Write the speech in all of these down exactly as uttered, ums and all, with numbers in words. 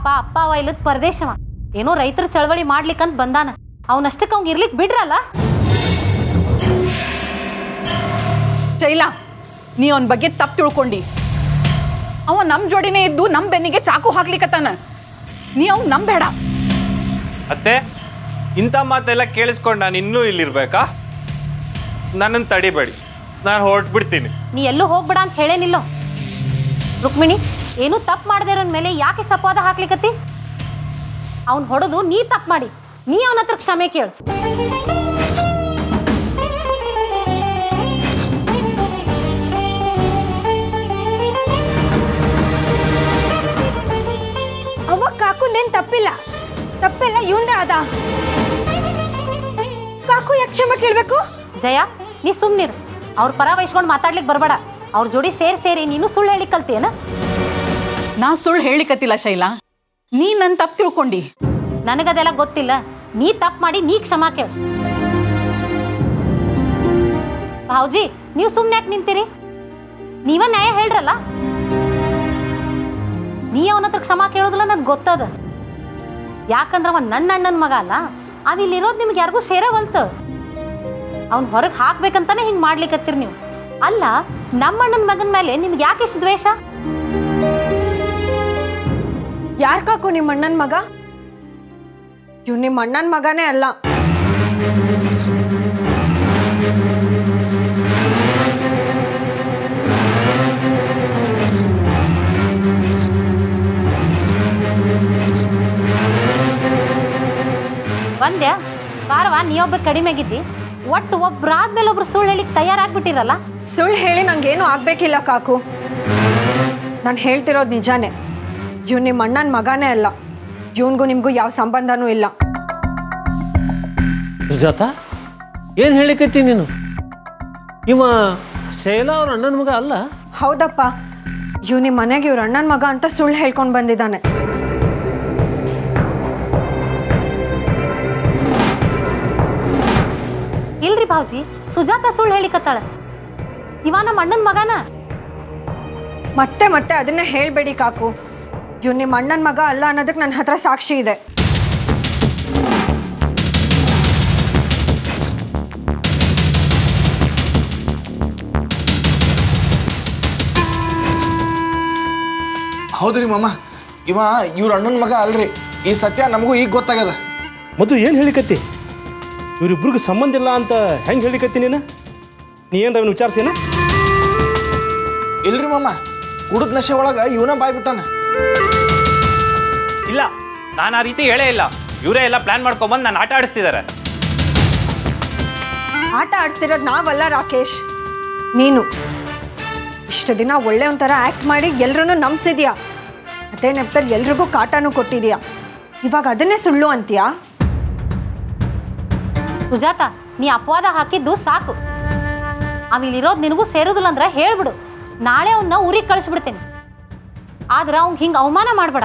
ಪಾಪ ಅಪ್ಪ ಅವ ಇಲ್ಲದ ಪರದೇಶವ ಏನೋ ರೈತರ ಚಳವಳಿ ಮಾಡ್ಲಿಕ್ಕಂತ ಬಂದಾನ. ಅವನಷ್ಟಕ್ಕೆ ಅವ್ಗೆ ಇರ್ಲಿಕ್ಕೆ ಬಿಡ್ರಲ್ಲ. ಶೈಲಾ, ನೀ ಅವನ ಬಗ್ಗೆ ತಪ್ಪು ತಿಳ್ಕೊಂಡಿ. ಅವ ನಮ್ಮ ಜೋಡಿನೇ ಇದ್ದು ನಮ್ಮ ಬೆನ್ನಿಗೆ ಚಾಕು ಹಾಕ್ಲಿಕ್ಕತ್ತಾನ. ನೀ ಅವ್ನು ನಂಬೇಡ. ಅತ್ತೆ, ಇಂಥ ಮಾತೆಲ್ಲ ಕೇಳಿಸ್ಕೊಂಡು ನಾನು ಇನ್ನೂ ಇಲ್ಲಿರ್ಬೇಕಾ? ನನ್ನನ್ನು ತಡಿಬೇಡಿ, ನಾನು ಹೊರಟ್ಬಿಡ್ತೀನಿ. ನೀ ಎಲ್ಲೂ ಹೋಗ್ಬೇಡ ಅಂತ ಹೇಳೇನಿಲ್ಲೋ. ರುಕ್ಮಿಣಿ, ಏನೂ ತಪ್ಪು ಮಾಡದೇ ಇರೋನ್ ಮೇಲೆ ಯಾಕೆ ಸಪಾದ ಹಾಕ್ಲಿಕ್ಕತ್ತಿ? ಅವ್ನು ಹೊಡೆದು ನೀ ತಪ್ಪು ಮಾಡಿ ನೀ ಅವನ ಹತ್ರ ಕ್ಷಮೆ ಕೇಳು. ಅವ್ವ ಕಾಕು ನೇನ್ ತಪ್ಪಿಲ್ಲ, ತಪ್ಪೆಲ್ಲ ಇವಂದ ಅದ. ಕಾಕು ಯಾಕೆ ಕ್ಷಮೆ ಕೇಳ್ಬೇಕು? ಜಯ, ನೀ ಸುಮ್ನಿರು. ಅವ್ರ ಪರ ವಹಿಸ್ಕೊಂಡು ಮಾತಾಡ್ಲಿಕ್ಕೆ ಬರಬೇಡ. ಅವ್ರ ಜೋಡಿ ಸೇರಿ ಸೇರಿ ನೀನು ಸುಳ್ಳು ಹೇಳಿ ಕಲ್ತೀಯನ? ನಾ ಸುಳ್ಳು ಹೇಳಿಕತ್ತಿಲ್ಲ ಶೈಲಾ, ನೀ ನನ್ನ ತಪ್ಪು ತಿಳ್ಕೊಂಡಿ. ನನಗದೆಲ್ಲ ಗೊತ್ತಿಲ್ಲ. ನೀ ತಪ್ಪು ಮಾಡಿ ನೀ ಕ್ಷಮಾ ಕೇಳು. ಭಾವ್ಜಿ, ನೀವು ಸುಮ್ಮನೆ ಯಾಕೆ ನಿಂತೀರಿ? ನೀವ ನ್ಯಾಯ ಹೇಳ್ರಲ್ಲ. ನೀ ಅವನ ಹತ್ರ ಕ್ಷಮಾ ಕೇಳೋದಿಲ್ಲ ನನ್ಗೆ ಗೊತ್ತದ. ಯಾಕಂದ್ರೆ ಅವ ನನ್ನ ಅಣ್ಣನ ಮಗ ಅಲ್ಲ. ಅವಿಲ್ಲಿರೋದು ನಿಮ್ಗೆ ಯಾರಿಗೂ ಸೇರವಲ್ತ. ಅವ್ನು ಹೊರಗೆ ಹಾಕ್ಬೇಕಂತಾನೆ ಹಿಂಗೆ ಮಾಡ್ಲಿಕ್ಕತ್ತೀರಿ ನೀವು. ಅಲ್ಲ, ನಮ್ಮ ಅಣ್ಣನ ಮಗನ ಮೇಲೆ ನಿಮ್ಗೆ ಯಾಕೆ ಇಷ್ಟು ದ್ವೇಷ? ಯಾರ್ ಕಾಕು ನಿಮ್ಮ ಅಣ್ಣನ ಮಗ? ಇವ್ ನಿಮ್ಮ ಅಣ್ಣನ ಮಗನೇ ಅಲ್ಲ. ಬಂದ್ಯಾ ಬಾರವಾ? ನೀವೊಬ್ಬ ಕಡಿಮೆ ಆಗಿದ್ದಿ. ಒಟ್ಟು ಒಬ್ರಾದ್ಮೇಲೆ ಒಬ್ರು ಸುಳ್ಳು ಹೇಳಿಕ್ ತಯಾರಾಗ್ಬಿಟ್ಟಿರಲ್ಲ. ಸುಳ್ಳು ಹೇಳಿ ನಂಗೇನು ಆಗ್ಬೇಕಿಲ್ಲ ಕಾಕು. ನಾನು ಹೇಳ್ತಿರೋದು ನಿಜಾನೇ. ಇವ್ ನಿಮ್ಮ ಅಣ್ಣನ ಮಗನೇ ಅಲ್ಲ. ಇವನ್ಗೂ ನಿಮ್ಗೂ ಯಾವ ಸಂಬಂಧನೂ ಇಲ್ಲ. ಸುಜಾತ, ಏನು ಹೇಳಿಕತ್ತಿ ನೀನು? ಇವ ಶೈಲಾ ಅವ್ರ ಅಣ್ಣನ ಮಗ ಅಲ್ಲ? ಹೌದಪ್ಪ, ಇವ್ ನಿಮ್ಮ ಮನೆಗೆ ಇವ್ರ ಅಣ್ಣನ ಮಗ ಅಂತ ಸುಳ್ಳು ಹೇಳ್ಕೊಂಡು ಬಂದಿದ್ದಾನೆ. ಇಲ್ರಿ ಭಾವ್ಜಿ, ಸುಜಾತ ಸುಳ್ಳು ಹೇಳಿಕತ್ತಾಳ. ಇವ ನಮ್ಮ ಅಣ್ಣನ ಮಗನ. ಮತ್ತೆ ಮತ್ತೆ ಅದನ್ನೇ ಹೇಳ್ಬೇಡಿ ಕಾಕು. ಇವ್ ನಿಮ್ಮ ಅಣ್ಣನ ಮಗ ಅಲ್ಲ ಅನ್ನೋದಕ್ಕೆ ನನ್ನ ಹತ್ರ ಸಾಕ್ಷಿ ಇದೆ. ಹೌದ್ರಿ ಮಾಮ, ಇವ ಇವ್ರ ಅಣ್ಣನ ಮಗ ಅಲ್ರಿ. ಈ ಸತ್ಯ ನಮಗೂ ಈಗ ಗೊತ್ತಾಗದ. ಮತ್ತು ಏನು ಹೇಳಿಕತ್ತಿ? ಇವರಿಬ್ರಿಗೂ ಸಂಬಂಧ ಇಲ್ಲ ಅಂತ ಹೆಂಗೆ ಹೇಳಿಕತ್ತಿ ನೀನು? ನೀ ಏನು ಅವನು ವಿಚಾರಿಸಿನ? ಇಲ್ರಿ ಮಾಮ, ಕುಡಿದ ನಶೆ ಒಳಗೆ ಇವನ ಬಾಯ್ಬಿಟ್ಟಾನ. ಇಲ್ಲ, ನಾನು ಆ ರೀತಿ ಹೇಳೇ ಇಲ್ಲ. ಇವರೇ ಎಲ್ಲ ಪ್ಲಾನ್ ಮಾಡ್ಕೊಂಬಂದು ನಾನು ಆಟ ಆಡಿಸ್ತಿದ್ದಾರೆ. ಆಟ ಆಡಿಸ್ತಿರೋದು ನಾವಲ್ಲ ರಾಕೇಶ್, ನೀನು. ಇಷ್ಟು ದಿನ ಒಳ್ಳೆ ಒಂಥರ ಆ್ಯಕ್ಟ್ ಮಾಡಿ ಎಲ್ರೂ ನಂಬಿಸಿದ್ಯಾ. ಅದೇ ನೆಪದಲ್ಲಿ ಎಲ್ರಿಗೂ ಕಾಟನೂ ಕೊಟ್ಟಿದ್ಯಾ. ಇವಾಗ ಅದನ್ನೇ ಸುಳ್ಳು ಅಂತೀಯಾ? ಸುಜಾತ, ನೀ ಅಪವಾದ ಹಾಕಿದ್ದು ಸಾಕು. ಅವಿಲ್ಲಿರೋದು ನಿನಗೂ ಸೇರೋದಿಲ್ಲ ಅಂದ್ರೆ ಹೇಳ್ಬಿಡು. ನಾಳೆ ಅವನ್ನ ಊರಿಗೆ ಕಳಿಸ್ಬಿಡ್ತೇನೆ. ಆದ್ರೆ ಅವ್ನ್ ಹಿಂಗೆ ಅವಮಾನ ಮಾಡಬೇಡ.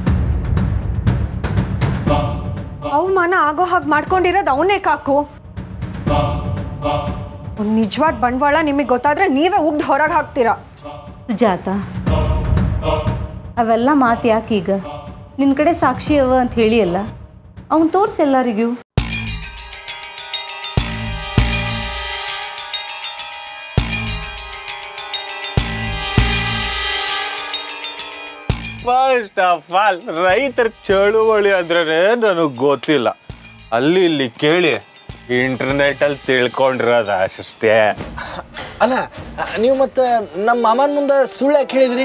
ಅವಮಾನ ಆಗೋ ಹಾಗೆ ಮಾಡ್ಕೊಂಡಿರೋದು ಅವನೇ ಕಾಕು. ಒಂದು ನಿಜವಾದ ಬಂಡವಾಳ ನಿಮಗೆ ಗೊತ್ತಾದ್ರೆ ನೀವೇ ಉಗ್ದು ಹೊರಗೆ ಹಾಕ್ತೀರಾ. ಸುಜಾತ, ಅವೆಲ್ಲ ಮಾತು ಯಾಕೆ ಈಗ? ನಿನ್ನ ಕಡೆ ಸಾಕ್ಷಿ ಅವ ಅಂತ ಹೇಳಿ ಅಲ್ಲ, ಅವನು ತೋರಿಸಿ ಎಲ್ಲರಿಗೂ. ಫಸ್ಟ್ ಆಫ್ ಆಲ್, ರೈತರ ಚಳುವಳಿ ಅಂದ್ರೆ ನನಗೆ ಗೊತ್ತಿಲ್ಲ. ಅಲ್ಲಿ ಇಲ್ಲಿ ಕೇಳಿ ಇಂಟರ್ನೆಟಲ್ಲಿ ತಿಳ್ಕೊಂಡಿರೋದು ಅಷ್ಟೇ. ಅಲ್ಲ, ನೀವು ಮತ್ತೆ ನಮ್ಮ ಮಾಮನ ಮುಂದೆ ಸುಳ್ಳು ಯಾಕೆ ಹೇಳಿದ್ರಿ?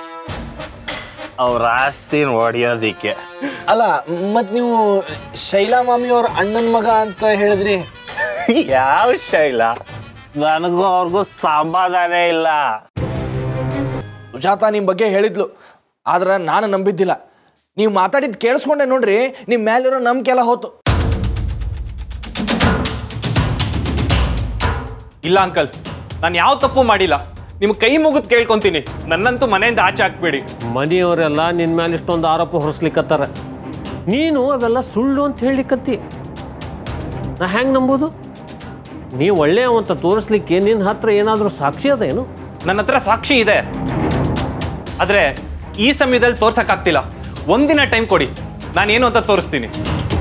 ಅವ್ರ ಆಸ್ತಿನ ಹೊಡೆಯೋದಿಕ್ಕೆ. ಅಲ್ಲ, ಮತ್ತು ನೀವು ಶೈಲಾ ಮಾಮಿ ಅವ್ರ ಅಣ್ಣನ ಮಗ ಅಂತ ಹೇಳಿದ್ರಿ. ಯಾವ ಶೈಲ? ನನಗೂ ಅವ್ರಿಗೂ ಸಂಬಂಧನೇ ಇಲ್ಲ. ಸುಜಾತ ನಿಮ್ಮ ಬಗ್ಗೆ ಹೇಳಿದ್ಲು, ಆದ್ರೆ ನಾನು ನಂಬಿದ್ದಿಲ್ಲ. ನೀವು ಮಾತಾಡಿದ್ದು ಕೇಳಿಸ್ಕೊಂಡೆ ನೋಡ್ರಿ, ನಿಮ್ಮ ಮೇಲಿರೋ ನಂಬಿಕೆ ಎಲ್ಲ ಹೋತು. ಇಲ್ಲ ಅಂಕಲ್, ನಾನು ಯಾವ ತಪ್ಪು ಮಾಡಿಲ್ಲ. ನಿಮ್ಮ ಕೈ ಮುಗಿದು ಕೇಳ್ಕೊಂತೀನಿ, ನನ್ನಂತೂ ಮನೆಯಿಂದ ಆಚೆ ಹಾಕ್ಬೇಡಿ. ಮನೆಯವರೆಲ್ಲ ನಿನ್ನ ಮೇಲೆ ಇಷ್ಟೊಂದು ಆರೋಪ ಹೊರಿಸ್ಲಿಕ್ಕತ್ತಾರ. ನೀನು ಅವೆಲ್ಲ ಸುಳ್ಳು ಅಂತ ಹೇಳಿಕತ್ತಿ. ನಾ ಹೆಂಗೆ ನಂಬೋದು? ನೀವು ಒಳ್ಳೆಯವಂತ ತೋರಿಸ್ಲಿಕ್ಕೆ ನಿನ್ನ ಹತ್ರ ಏನಾದರೂ ಸಾಕ್ಷಿ ಅದೇನು? ನನ್ನ ಹತ್ರ ಸಾಕ್ಷಿ ಇದೆ, ಆದರೆ ಈ ಸಮಯದಲ್ಲಿ ತೋರ್ಸಕ್ಕಾಗ್ತಿಲ್ಲ. ಒಂದಿನ ಟೈಮ್ ಕೊಡಿ, ನಾನೇನು ಅಂತ ತೋರಿಸ್ತೀನಿ.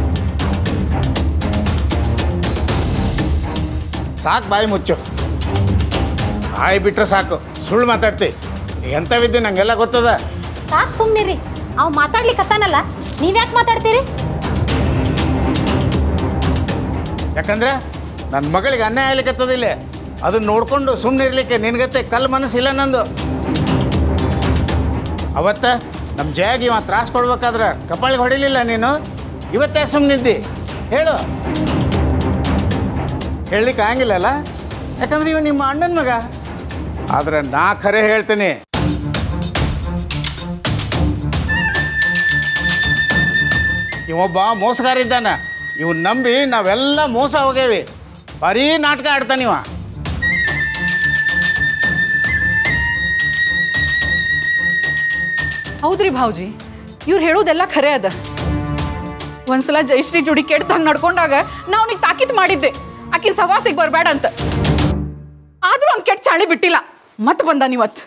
ಸಾಕು, ಬಾಯಿ ಮುಚ್ಚು. ಬಾಯಿ ಬಿಟ್ರೆ ಸಾಕು, ಸುಳ್ಳು ಮಾತಾಡ್ತಿ. ಎಂಥವಿದ್ದೆ ನಂಗೆಲ್ಲ ಗೊತ್ತದ. ಸಾಕು ಸುಮ್ಮನಿರಿ, ಅವ್ ಮಾತಾಡ್ಲಿಕ್ಕತ್ತಾನಲ್ಲ, ನೀವ್ಯಾಕೆ ಮಾತಾಡ್ತೀರಿ? ಯಾಕಂದ್ರೆ ನನ್ನ ಮಗಳಿಗೆ ಅನ್ಯಾಯ ಆಗ್ಲಿಕ್ಕತ್ತದಿಲ್ಲ, ಅದನ್ನ ನೋಡ್ಕೊಂಡು ಸುಮ್ಮನೆ ಇರ್ಲಿಕ್ಕೆ ನಿನ್ಗತ್ತೆ ಕಲ್ಲು ಮನಸ್ಸಿಲ್ಲ ನಂದು. ಅವತ್ತ ನಮ್ಮ ಜಯಾಗಿ ಇವ ತ್ರಾಸ ಕೊಡ್ಬೇಕಾದ್ರೆ ಕಪಾಳಿಗೆ ಹೊಡಿಲಿಲ್ಲ ನೀನು, ಇವತ್ತಾಕೆ ಸುಮ್ಮನಿದ್ದಿ ಹೇಳು? ಹೇಳಲಿಕ್ಕೆ ಆಗಂಗಿಲ್ಲಲ್ಲ, ಯಾಕಂದ್ರೆ ಇವ ನಿಮ್ಮ ಅಣ್ಣನ ಮಗ. ಆದ್ರೆ ನಾ ಖರೆ ಹೇಳ್ತೀನಿ, ಇವೊಬ್ಬ ಮೋಸಗಾರ ಇದ್ದಾನ. ಇವನ್ ನಂಬಿ ನಾವೆಲ್ಲ ಮೋಸ ಹೋಗೇವಿ. ಬರೀ ನಾಟಕ ಆಡ್ತಾನಿವ. ಹೌದ್ರಿ ಭಾವ್ಜಿ, ಇವ್ರು ಹೇಳೋದೆಲ್ಲ ಖರೆ ಅದ. ಒಂದ್ಸಲ ಜಯಶ್ರೀ ಜೋಡಿ ಕೆಡ್ದಂಗೆ ನಡ್ಕೊಂಡಾಗ ನಾ ಅವನಿಗೆ ತಾಕೀತ್ ಮಾಡಿದ್ದೆ, ಆಕಿನ ಸವಾಸಿಗೆ ಬರಬೇಡ ಅಂತ. ಆದ್ರೂ ಅವ್ನು ಕೆಟ್ಟ ಚಾಳಿ ಬಿಟ್ಟಿಲ್ಲ, ಮತ್ತೆ ಬಂದ ನೀವತ್ತು.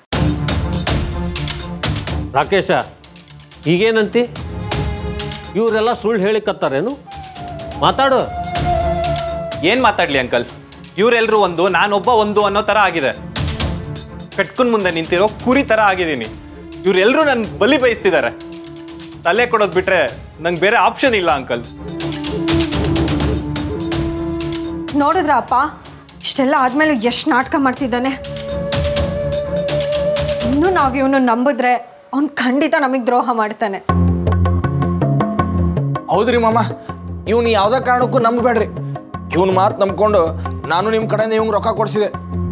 ರಾಕೇಶ, ಈಗೇನಂತಿ? ಇವರೆಲ್ಲ ಸುಳ್ಳು ಹೇಳಿಕತ್ತಾರೇನು? ಮಾತಾಡು. ಏನು ಮಾತಾಡಲಿ ಅಂಕಲ್? ಇವರೆಲ್ಲರೂ ಒಂದು, ನಾನೊಬ್ಬ ಒಂದು ಅನ್ನೋ ಥರ ಆಗಿದೆ. ಕಟ್ಕೊಂಡ್ ಮುಂದೆ ನಿಂತಿರೋ ಕುರಿ ಥರ ಆಗಿದ್ದೀನಿ. ಇವರೆಲ್ಲರೂ ನನ್ನ ಬಲಿ ಬಯಸ್ತಿದ್ದಾರೆ. ತಲೆ ಕೊಡೋದು ಬಿಟ್ರೆ ನಂಗೆ ಬೇರೆ ಆಪ್ಷನ್ ಇಲ್ಲ ಅಂಕಲ್. ನೋಡಿದ್ರ ಅಪ್ಪ, ಇಷ್ಟೆಲ್ಲ ಆದ್ಮೇಲೆ ಎಷ್ಟು ನಾಟಕ ಮಾಡ್ತಿದ್ದಾನೆ. ಇನ್ನೂ ನಾವು ಇವನು ನಂಬಿದ್ರೆ ಅವ್ನು ಖಂಡಿತ ನಮಗೆ ದ್ರೋಹ ಮಾಡ್ತಾನೆ. ಹೌದ್ರಿ ಮಾಮ, ಇವ್ನು ಯಾವುದೇ ಕಾರಣಕ್ಕೂ ನಂಬಬೇಡ್ರಿ. ಇವನ್ ಮಾತು ನಂಬ್ಕೊಂಡು ನಾನು ನಿಮ್ಮ ಕಡೆಯಿಂದ ಇವಂಗೆ ರೊಕ್ಕ ಕೊಡಿಸಿದೆ.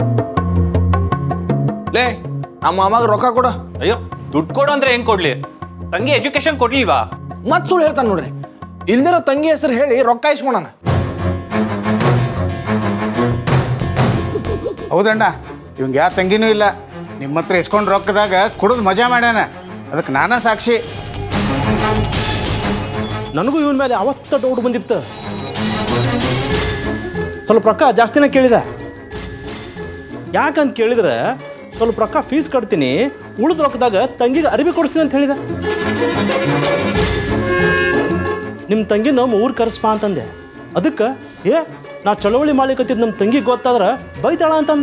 ಲೇ, ನಮ್ಮ ಮಾಮಾಗ ರೊಕ್ಕ ಕೊಡು. ಅಯ್ಯೋ, ದುಡ್ಡು ಕೊಡು ಅಂದ್ರೆ ಹೆಂಗ್ ಕೊಡ್ಲಿ? ತಂಗಿ ಎಜುಕೇಶನ್ ಕೊಡ್ಲಿಲ್ವಾ? ಮತ್ ಸುಳ್ಳು ಹೇಳ್ತಾನೆ ನೋಡ್ರಿ. ಇಲ್ದಿರೋ ತಂಗಿ ಹೆಸರು ಹೇಳಿ ರೊಕ್ಕ ಇಸ್ಕೊಳಣ. ಹೌದಣ್ಣ, ಇವಂಗೆ ಯಾವ ತಂಗಿನೂ ಇಲ್ಲ. ನಿಮ್ಮ ಹತ್ರ ಇಸ್ಕೊಂಡು ರೊಕ್ಕದಾಗ ಕುಡಿದು ಮಜಾ ಮಾಡ್ಯಾನ. ಅದಕ್ಕೆ ನಾನಾ ಸಾಕ್ಷಿ. ನನಗೂ ಇವನ ಮೇಲೆ ಅವತ್ತ ಡೌಟ್ ಬಂದಿತ್ತು. ಸ್ವಲ್ಪ ರೊಕ್ಕ ಜಾಸ್ತಿನ ಕೇಳಿದೆ. ಯಾಕಂತ ಕೇಳಿದ್ರೆ, ಸ್ವಲ್ಪ ರೊಕ್ಕ ಫೀಸ್ ಕಟ್ತೀನಿ, ಉಳಿದ ರೊಕ್ಕದಾಗ ತಂಗಿಗೆ ಅರಿವಿ ಕೊಡಿಸ್ತೀನಿ ಅಂತ ಹೇಳಿದೆ. ನಿಮ್ಮ ತಂಗಿ ನಮ್ಮ ಊರು ಕರೆಸ್ಪ ಅಂತಂದೆ. ಅದಕ್ಕೆ ಏ ನಾ ಚಳವಳಿ ಮಾಡ್ಲಿಕ್ಕತ್ತಿದ್ದು ನಮ್ಮ ತಂಗಿ ಗೊತ್ತಾದ್ರೆ ಬೈತಾಳ ಅಂತಂದ.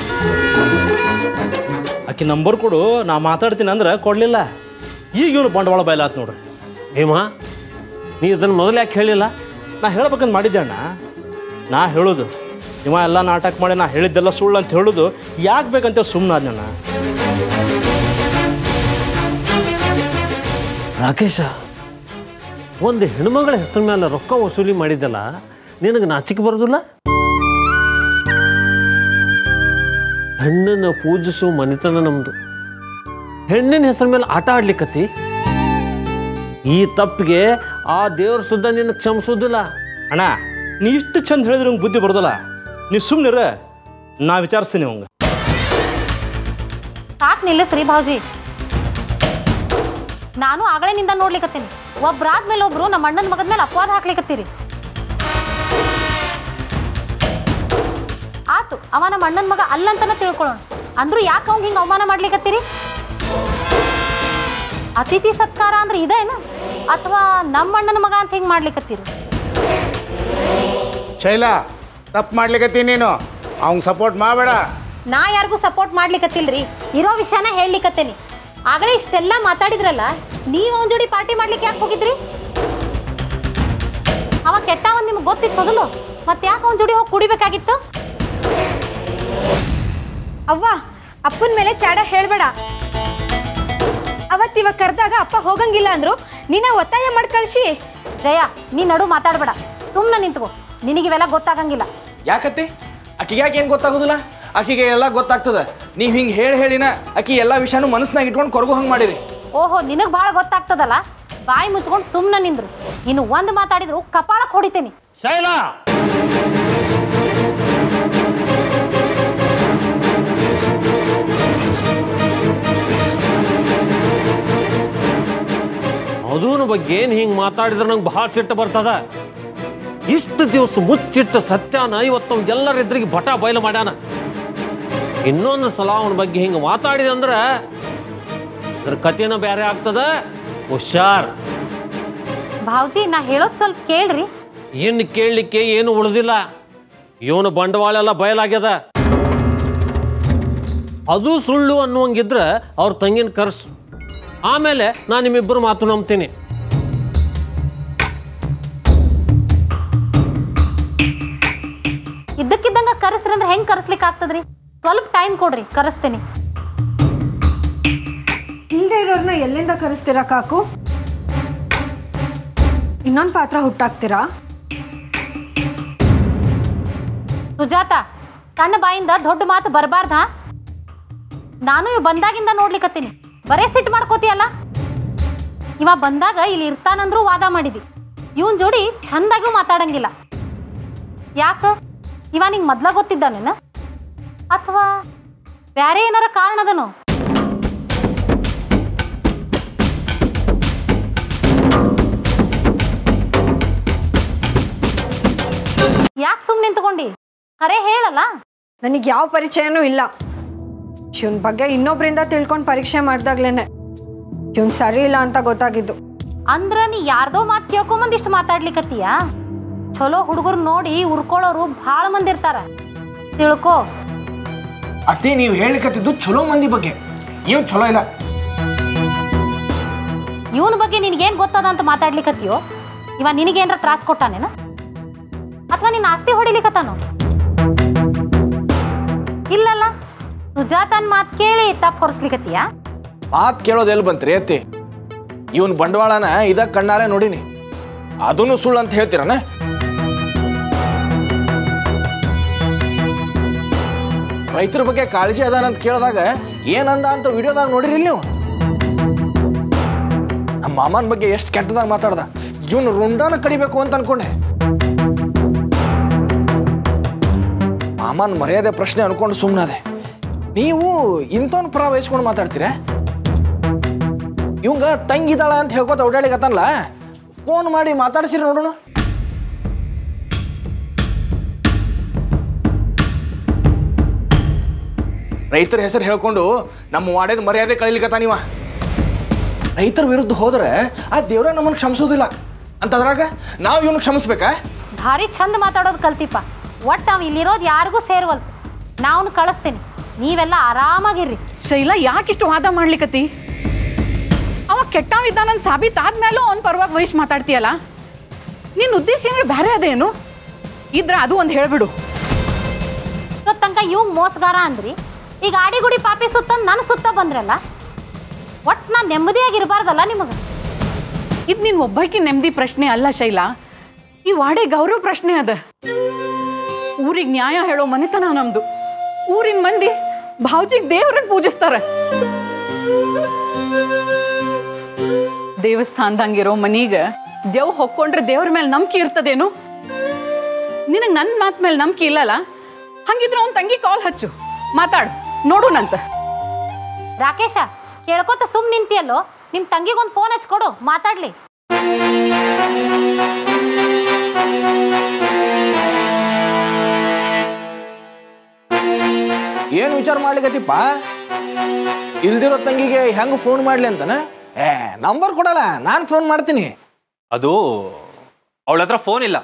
ಆಕೆ ನಂಬರ್ ಕೊಡು, ನಾ ಮಾತಾಡ್ತೀನಿ ಅಂದ್ರೆ ಕೊಡಲಿಲ್ಲ. ಈಗ ಇವನು ಬಂಡವಾಳ ಬಯಲಾತ್ ನೋಡ್ರಿ. ಹೇಮಾ, ನೀ ಇದನ್ನು ಮೊದಲು ಯಾಕೆ ಹೇಳಿಲ್ಲ? ನಾ ಹೇಳ್ಬೇಕಂತ ಮಾಡಿದ್ದೆ ಅಣ್ಣ. ನಾ ಹೇಳೋದು ಇವ ಎಲ್ಲ ನಾಟಕ ಮಾಡಿ ನಾ ಹೇಳಿದ್ದೆಲ್ಲ ಸುಳ್ಳು ಅಂತ ಹೇಳೋದು ಯಾಕೆ ಬೇಕಂತೇಳಿ ಸುಮ್ಮನೆ ಆದ್ನಣ್ಣ. ರಾಕೇಶ, ಒಂದು ಹೆಣ್ಮಗಳ ಹೆಸರ ಮೇಲೆ ರೊಕ್ಕ ವಸೂಲಿ ಮಾಡಿದ್ದಲ್ಲ, ನಿನಗೆ ನಾಚಿಕೆ ಬರೋದಿಲ್ಲ? ಹೆಣ್ಣನ್ನು ಪೂಜಿಸೋ ಮನೆತನ ನಮ್ಮದು. ಹೆಣ್ಣಿನ ಹೆಸರ ಮೇಲೆ ಆಟ ಆಡ್ಲಿಕ್ಕತ್ತಿ. ಈ ತಪ್ಪಿಗೆ ಆ ದೇವ್ರ ಸುದ್ದ ನಿನ್ನ ಕ್ಷಮಿಸೋದಿಲ್ಲ. ಅಣ್ಣ, ನೀ ಇಷ್ಟು ಚಂದ ಹೇಳಿದ್ರೆ ನಂಗೆ ಬುದ್ಧಿ ಬರೋದಲ್ಲ. ನೀವು ಸುಮ್ಮನಿರ, ನಾ ವಿಚಾರಿಸ್ತೀನಿ ಅವಂಗ. ಸಾಕು ನಿಲ್ಲಿಸ್ರಿ ಭಾವ್ಜಿ. ನಾನು ಆಗಲಿನಿಂದ ನೋಡ್ಲಿಕ್ಕತ್ತೀನಿ, ಒಬ್ರಾದ್ಮೇಲೆ ಒಬ್ರು ನಮ್ಮ ಅಣ್ಣನ ಮಗದ ಮೇಲೆ ಅಪವಾದ ಹಾಕ್ಲಿಕ್ಕತ್ತೀರಿ. ಆತು, ಅವ ನಮ್ಮ ಅಣ್ಣನ ಮಗ ಅಲ್ಲಂತನ ತಿಳ್ಕೊಳ್ಳೋಣ. ಅಂದ್ರೂ ಯಾಕೆ ಅವ್ನು ಹಿಂಗೆ ಅವಮಾನ ಮಾಡ್ಲಿಕ್ಕತ್ತೀರಿ? ಅತಿಥಿ ಸತ್ಕಾರ ಅಂದ್ರೆ ಇದೇನ, ಅಥವಾ ನಮ್ಮ ಅಣ್ಣನ ಮಗ ಅಂತ ಹಿಂಗೆ ಮಾಡ್ಲಿಕ್ಕತ್ತೀರಿ? ಶೈಲಾ, ತಪ್ಪು ಮಾಡ್ಲಿಕ್ಕತ್ತೀನಿ ನೀನು. ಅವ್ನು ಸಪೋರ್ಟ್ ಮಾಡಬೇಡ. ನಾ ಯಾರಿಗೂ ಸಪೋರ್ಟ್ ಮಾಡ್ಲಿಕ್ಕತ್ತಿಲ್ರಿ, ಇರೋ ವಿಷಯನ ಹೇಳಲಿಕ್ಕತ್ತೇನಿ. ಆಗಲೇ ಇಷ್ಟೆಲ್ಲ ಮಾತಾಡಿದ್ರಲ್ಲ, ನೀವು ಅವನ ಜೋಡಿ ಪಾರ್ಟಿ ಮಾಡ್ಲಿಕ್ಕೆ ಯಾಕೆ ಹೋಗಿದ್ರಿ? ಅವ ಕೆಟ್ಟವ ನಿಮ್ಗೆ ಗೊತ್ತಿತ್ತು ಮೊದಲು, ಮತ್ತೆ ಯಾಕೆ ಅವನ ಜೋಡಿ ಹೋಗಿ ಕುಡಿಬೇಕಾಗಿತ್ತು? ಅವ್ವ, ಅಪ್ಪನ ಮೇಲೆ ಚಾಡ ಹೇಳ್ಬೇಡ. ಅವತ್ತಿವ ಕರೆದಾಗ ಅಪ್ಪ ಹೋಗಂಗಿಲ್ಲ ಅಂದ್ರು, ನೀನ ಒತ್ತಾಯ ಮಾಡಿ ಕಳಿಸಿ. ಜಯ, ನೀ ನಡು ಮಾತಾಡಬೇಡ, ಸುಮ್ಮನೆ ನಿಂತ್ಕೋ. ನಿನಗಿವೆಲ್ಲ ಗೊತ್ತಾಗಂಗಿಲ್ಲ. ಯಾಕತ್ತಿ? ಆಕಿಗೆ ಯಾಕೆ ಏನು ಗೊತ್ತಾಗೋದಿಲ್ಲ? ಆಕಿಗೆ ಎಲ್ಲ ಗೊತ್ತಾಗ್ತದೆ. ನೀವು ಹಿಂಗೆ ಹೇಳಿ ಹೇಳಿನ ಆಕಿ ಎಲ್ಲ ವಿಷಯನೂ ಮನಸ್ಸಿನಾಗ ಇಟ್ಕೊಂಡು ಕೊರಗು ಹಂಗೆ ಮಾಡಿರಿ. ಓಹೋ, ನಿನಗೆ ಭಾಳ ಗೊತ್ತಾಗ್ತದಲ್ಲ. ಬಾಯಿ ಮುಚ್ಕೊಂಡು ಸುಮ್ಮನೆ ನಿಂದ್ರು. ಇನ್ನು ಒಂದು ಮಾತಾಡಿದ್ರು ಕಪಾಳಕ್ಕೆ ಹೊಡಿತೇನೆ. ಶೈಲಾ, ಮಧುನ ಬಗ್ಗೆ ಏನು ಹಿಂಗೆ ಮಾತಾಡಿದ್ರೆ ನಂಗೆ ಭಾಳ ಸಿಟ್ಟು ಬರ್ತದ. ಇಷ್ಟು ದಿವಸ ಮುಚ್ಚಿಟ್ಟ ಸತ್ಯನ ಇವತ್ತು ಎಲ್ಲರ ಎದುರಿಗೆ ಬಟ ಬಯಲು ಮಾಡ್ಯಾನ. ಇನ್ನೊಂದು ಸಲ ಅವನ ಬಗ್ಗೆ ಹಿಂಗೆ ಮಾತಾಡಿದೆ ಅಂದ್ರೆ ಅದ್ರ ಕಥೆನ ಬೇರೆ ಆಗ್ತದ, ಹುಷಾರ್. ಭಾವ್ಜಿ ನಾ ಹೇಳೋದು ಸ್ವಲ್ಪ ಕೇಳ್ರಿ. ಇನ್ನು ಕೇಳಲಿಕ್ಕೆ ಏನು ಉಳಿದಿಲ್ಲ. ಇವನು ಬಂಡವಾಳ ಎಲ್ಲ ಬಯಲಾಗ್ಯದ. ಅದು ಸುಳ್ಳು ಅನ್ನುವಂಗಿದ್ರೆ ಅವ್ರ ತಂಗಿನ ಕರ್ಸು, ಆಮೇಲೆ ನಾನು ನಿಮ್ಮಿಬ್ಬರು ಮಾತು ನಂಬ್ತೀನಿ. ಇದ್ದಕ್ಕಿದ್ದಂಗ ಕರೆಸ್ರಿ ಅಂದ್ರೆ ಹೆಂಗ್ ಕರೆಸ್ಲಿಕ್ಕೆ ಆಗ್ತದ್ರಿ? ಸ್ವಲ್ಪ ಟೈಮ್ ಕೊಡ್ರಿ, ಕರೆಸ್ತೀನಿ. ಇಲ್ಲದೆ ಇರೋರ್ನ ಎಲ್ಲಿಂದ ಕರೆಸ್ತೀರಾ ಕಾಕು? ಇನ್ನೊಂದು ಪಾತ್ರ ಹುಟ್ಟಾಕ್ತೀರಾ? ಸುಜಾತ, ಸಣ್ಣ ಬಾಯಿಂದ ದೊಡ್ಡ ಮಾತು ಬರಬಾರ್ದ. ನಾನು ಇವ್ ಬಂದಾಗಿಂದ ನೋಡ್ಲಿಕ್ಕತ್ತೀನಿ, ಬರೇ ಸಿಟ್ಟು ಮಾಡ್ಕೋತಿಯಲ್ಲ. ಇವ ಬಂದಾಗ ಇಲ್ಲಿ ಇರ್ತಾನಂದ್ರೂ ವಾದ ಮಾಡಿದಿ. ಇವನ್ ಜೋಡಿ ಚಂದಾಗೂ ಮಾತಾಡಂಗಿಲ್ಲ. ಯಾಕ? ಇವ ನಿಂಗೆ ಮೊದ್ಲ ಗೊತ್ತಿದ್ದಾನೇನ ಅಥವಾ ಬ್ಯಾರೆ ಏನಾರ ಕಾರಣ ಅದನೋ? ಯಾಕೆ ಸುಮ್ಮನೆ ನಿಂತ್ಕೊಂಡಿ? ಖರೆ ಹೇಳಲ್ಲ. ನನಗೆ ಯಾವ ಪರಿಚಯನೂ ಇಲ್ಲ. ಇವನ್ ಬಗ್ಗೆ ಇನ್ನೊಬ್ರಿಂದ ತಿಳ್ಕೊಂಡು ಪರೀಕ್ಷೆ ಮಾಡ್ದಾಗ್ಲೇನೆ ಇವನ್ ಸರಿ ಇಲ್ಲ ಅಂತ ಗೊತ್ತಾಗಿದ್ದು. ಅಂದ್ರ ನೀ ಯಾರ್ದೋ ಮಾತು ಕೇಳ್ಕೊಂಬಂದ್ ಇಷ್ಟು ಮಾತಾಡ್ಲಿಕ್ಕತ್ತೀಯ? ಚಲೋ ಹುಡುಗರು ನೋಡಿ ಉರ್ಕೊಳ್ಳೋರು ಭಾಳ ಮಂದಿ ಇರ್ತಾರ, ತಿಳ್ಕೋ. ಅತಿ ನೀವು ಹೇಳಿಕತ್ತಿದ್ದು ಚಲೋ ಮಂದಿ ಬಗ್ಗೆ, ಇವ್ ಚಲೋ ಇಲ್ಲ. ಇವನ ಬಗ್ಗೆ ನಿನಗೇನು ಗೊತ್ತದ ಅಂತ ಮಾತಾಡ್ಲಿಕ್ಕತ್ತೀಯೋ? ಇವ ನಿನಗೇನ್ರ ತ್ರಾಸ ಕೊಟ್ಟಾನೇನ ಅಥವಾ ನಿನ್ನ ಆಸ್ತಿ ಹೊಡಿಲಿಕ್ಕತ್ತಾನೋ? ಇಲ್ಲಲ್ಲ, ಸುಜಾತನ್ ಮಾತು ಕೇಳಿ ತಪ್ಪು ಹೊರಿಸ್ಲಿಕ್ಕತ್ತೀಯ? ಮಾತು ಕೇಳೋದು ಎಲ್ಲಿ ಬಂತ್ರಿ ಅತ್ತಿ? ಇವನ್ ಬಂಡವಾಳನ ಇದ ಕಣ್ಣಾರೆ ನೋಡಿನಿ, ಅದನ್ನು ಸುಳ್ಳು ಅಂತ ಹೇಳ್ತೀರನ? ರೈತರ ಬಗ್ಗೆ ಕಾಳಜಿ ಅದಾನಂತ ಕೇಳಿದಾಗ ಏನಂದ ಅಂತ ವಿಡಿಯೋದಾಗ ನೋಡಿರಿ ನೀವು. ನಮ್ಮ ಮಾಮನ ಬಗ್ಗೆ ಎಷ್ಟು ಕೆಟ್ಟದಾಗ ಮಾತಾಡ್ದ. ಇವನು ರುಂಡಾನ ಕಡಿಬೇಕು ಅಂತ ಅನ್ಕೊಂಡೆ. ಮಾಮನ್ ಮರ್ಯಾದೆ ಪ್ರಶ್ನೆ ಅನ್ಕೊಂಡು ಸುಮ್ಮನಾದೆ. ನೀವು ಇಂಥವ್ನ ಪರ ವಹಿಸ್ಕೊಂಡು ಮಾತಾಡ್ತೀರ? ಇವಂಗ ತಂಗಿದಾಳ ಅಂತ ಹೇಳ್ಕೊತ ಓಡಾಡಿಗತ್ತಲ್ಲ, ಫೋನ್ ಮಾಡಿ ಮಾತಾಡ್ಸಿರಿ ನೋಡೋಣ. ರೈತರ ಹೆಸರು ಹೇಳ್ಕೊಂಡು ನಮ್ಮ ವಾಡ್ಯದ ಮರ್ಯಾದೆ ಕಳೀಲಿಕತ್ತ ನೀವ. ರೈತರ ವಿರುದ್ಧ ಹೋದ್ರೆ ಆ ದೇವ್ರ ನಮ್ಮನ್ನು ಕ್ಷಮಿಸೋದಿಲ್ಲ ಅಂತದ್ರಾಗ ನಾವು ಇವನು ಕ್ಷಮಿಸ್ಬೇಕಾ? ಭಾರಿ ಚಂದ ಮಾತಾಡೋದು ಕಲ್ತಿಪ್ಪ. ಒಟ್ಟು ಅವ್ ಇಲ್ಲಿರೋದು ಯಾರಿಗೂ ಸೇರ್ವಲ್. ನಾವ್ನು ಕಳಿಸ್ತೀನಿ, ನೀವೆಲ್ಲ ಆರಾಮಾಗಿರ್ರಿ. ಶೈಲಾ, ಯಾಕಿಷ್ಟು ವಾದ ಮಾಡ್ಲಿಕತ್ತಿ? ಅವ ಕೆಟ್ಟವಿದ್ದಾನಂತ ಸಾಬೀತಾದ್ಮೇಲೂ ಅವ್ನ ಪರವಾಗಿ ವಹಿಸಿ ಮಾತಾಡ್ತೀಯಲ್ಲ, ನಿನ್ನ ಉದ್ದೇಶ ಏನಾದ್ರು ಬೇರೆ ಅದೇನು ಇದ್ರ ಅದು ಒಂದು ಹೇಳ್ಬಿಡು. ತನಕ ಇವ್ ಮೋಸಗಾರ ಅಂದ್ರಿ, ಈಗ ಆಡಿಗುಡಿ ಪಾಪಿ ಸುತ್ತ ನನ್ನ ಸುತ್ತ ಬಂದ್ರಲ್ಲ, ಒಟ್ಟು ನಾನು ನೆಮ್ಮದಿಯಾಗಿರ್ಬಾರ್ದಲ್ಲ ನಿಮಗೆ? ಇದು ನಿನ್ನ ಒಬ್ಬಾಕಿ ನೆಮ್ಮದಿ ಪ್ರಶ್ನೆ ಅಲ್ಲ ಶೈಲಾ, ಈ ವಾಡೆ ಗೌರವ ಪ್ರಶ್ನೆ ಅದ. ಊರಿಗೆ ನ್ಯಾಯ ಹೇಳೋ ಮನೆತನ ನಮ್ದು. ಊರಿನ ಮಂದಿ ಭಾವಜಿಗೆ ದೇವ್ರನ್ನ ಪೂಜಿಸ್ತಾರೆ. ದೇವಸ್ಥಾನದಂಗಿರೋ ಮನೀಗ ದೇವ್ ಹೊಕ್ಕೊಂಡ್ರೆ ದೇವ್ರ ಮೇಲೆ ನಂಬಿಕೆ ಇರ್ತದೇನು? ನಿನಗೆ ನನ್ನ ಮಾತು ಮೇಲೆ ನಂಬಿಕೆ ಇಲ್ಲಲ್ಲ? ಹಂಗಿದ್ರೆ ಅವ್ನ ತಂಗಿ ಕಾಲ್ ಹಚ್ಚು, ಮಾತಾಡು, ನೋಡುನಂತ. ರಾಕೇಶ, ಕೇಳ್ಕೊತ ಸುಮ್ ನಿಂತಿಯಲ್ಲೋ, ನಿಮ್ ತಂಗಿಗೊಂದು ಫೋನ್ ಹಚ್ಕೊಡು, ಮಾತಾಡ್ಲಿ. ಏನು ವಿಚಾರ ಮಾಡ್ಲಿಕತ್ತಿಪ್ಪ? ಇಲ್ದಿರೋ ತಂಗಿಗೆ ಹೆಂಗ ಫೋನ್ ಮಾಡ್ಲಿ ಅಂತಾನ? ಏ ನಂಬರ್ ಕೊಡಲ್ಲ, ನಾನು ಫೋನ್ ಮಾಡ್ತೀನಿ. ಅದು ಅವಳ ಹತ್ರ ಫೋನ್ ಇಲ್ಲ.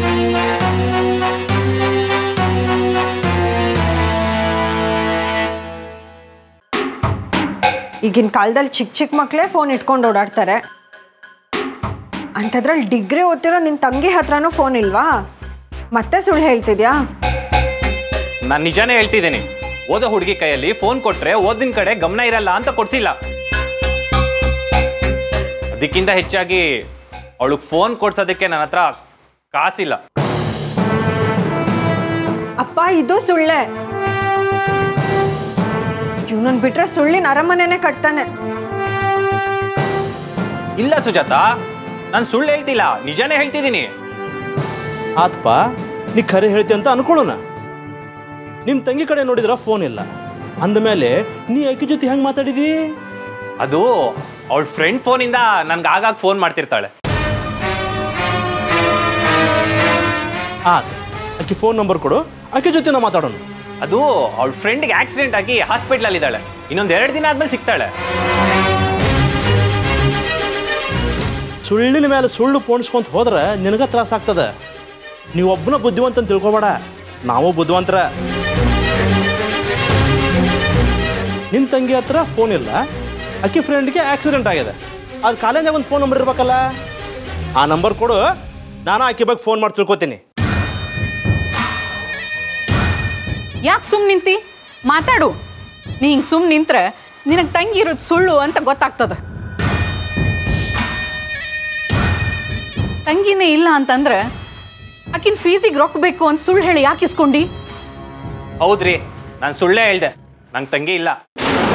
ಈಗಿನ ಕಾಲದಲ್ಲಿ ಚಿಕ್ಕ ಚಿಕ್ಕ ಮಕ್ಕಳೇ ಫೋನ್ ಇಟ್ಕೊಂಡು ಓಡಾಡ್ತಾರೆ. ಅಂಥದ್ರಲ್ಲಿ ಡಿಗ್ರಿ ಓದ್ತಿರೋ ನಿನ್ನ ತಂಗಿ ಹತ್ರನೂ ಫೋನ್ ಇಲ್ವಾ? ಮತ್ತೆ ಸುಳ್ಳು ಹೇಳ್ತಿದ್ಯಾ? ನಾನು ನಿಜಾನೇ ಹೇಳ್ತಿದ್ದೀನಿ. ಓದೋ ಹುಡುಗಿ ಕೈಯಲ್ಲಿ ಫೋನ್ ಕೊಟ್ರೆ ಓದಿನ ಕಡೆ ಗಮನ ಇರಲ್ಲ ಅಂತ ಕೊಡ್ಸಿಲ್ಲ. ಅದಕ್ಕಿಂತ ಹೆಚ್ಚಾಗಿ ಅವಳಿಗೆ ಫೋನ್ ಕೊಡ್ಸೋದಕ್ಕೆ ನನ್ನ ಹತ್ರ ಕಾಸಿಲ್ಲ. ಅಪ್ಪ, ಇದು ಸುಳ್ಳೆ. ಇವನನ್ನು ಬಿಟ್ರೆ ಸುಳ್ಳಿನ ಅರಮನೆನೇ ಕಟ್ತಾನೆ. ಇಲ್ಲ ಸುಜಾತ, ನಾನು ಸುಳ್ಳು ಹೇಳ್ತಿಲ್ಲ, ನಿಜಾನೇ ಹೇಳ್ತಿದ್ದೀನಿ. ಆತ್ಪ, ನೀ ಖರೆ ಹೇಳ್ತಿ ಅಂತ ಅನ್ಕೊಳ್ಳೋಣ. ನಿಮ್ಮ ತಂಗಿ ಕಡೆ ನೋಡಿದ್ರ ಫೋನ್ ಇಲ್ಲ ಅಂದಮೇಲೆ ನೀ ಆಕೆ ಜೊತೆ ಹೆಂಗೆ ಮಾತಾಡಿದಿ? ಅದು ಅವಳ ಫ್ರೆಂಡ್ ಫೋನಿಂದ ನನ್ಗೆ ಆಗಾಗ ಫೋನ್ ಮಾಡ್ತಿರ್ತಾಳೆ. ಆತ್, ಆಕೆ ಫೋನ್ ನಂಬರ್ ಕೊಡು, ಆಕೆ ಜೊತೆ ನಾ ಮಾತಾಡೋಣ. ಅದು ಅವಳ ಫ್ರೆಂಡ್ಗೆ ಆಕ್ಸಿಡೆಂಟ್ ಆಗಿ ಹಾಸ್ಪಿಟ್ಲಲ್ಲಿ ಇದ್ದಾಳೆ. ಇನ್ನೊಂದು ಎರಡು ದಿನ ಆದ್ಮೇಲೆ ಸಿಗ್ತಾಳೆ. ಸುಳ್ಳಿನ ಮೇಲೆ ಸುಳ್ಳು ಪೋಣಿಸ್ಕೊಂತ ಹೋದ್ರೆ ನಿನಗೆ ತ್ರಾಸ ಆಗ್ತದೆ. ನೀವು ಒಬ್ಬನ ಬುದ್ಧಿವಂತ ಅಂತ ತಿಳ್ಕೊಬೇಡ, ನಾವು ಬುದ್ಧಿವಂತರ. ನಿನ್ನ ತಂಗಿ ಹತ್ರ ಫೋನ್ ಇಲ್ಲ, ಅಕ್ಕಿ ಫ್ರೆಂಡ್ಗೆ ಆಕ್ಸಿಡೆಂಟ್ ಆಗಿದೆ. ಅದು ಕಾಲೇಜಾಗ ಒಂದು ಫೋನ್ ನಂಬರ್ ಇರ್ಬೇಕಲ್ಲ, ಆ ನಂಬರ್ ಕೊಡು, ನಾನು ಆಕೆ ಬಗ್ಗೆ ಫೋನ್ ಮಾಡಿ ತಿಳ್ಕೊತೀನಿ. ಯಾಕೆ ಸುಮ್ ನಿಂತಿ ಮಾತಾಡು. ನೀ ಹಿಂಗೆ ಸುಮ್ ನಿಂತ್ರೆ ನಿನಗೆ ತಂಗಿ ಇರೋದು ಸುಳ್ಳು ಅಂತ ಗೊತ್ತಾಗ್ತದ. ತಂಗಿನೇ ಇಲ್ಲ ಅಂತಂದ್ರೆ ಆಕಿನ ಫೀಸಿಗೆ ರೊಕ್ಕ ಬೇಕು ಅಂತ ಸುಳ್ಳು ಹೇಳಿ ಯಾಕೆ ಇಸ್ಕೊಂಡಿ? ಹೌದ್ರಿ, ನಾನು ಸುಳ್ಳೇ ಹೇಳ್ದೆ, ನಂಗೆ ತಂಗಿ ಇಲ್ಲ.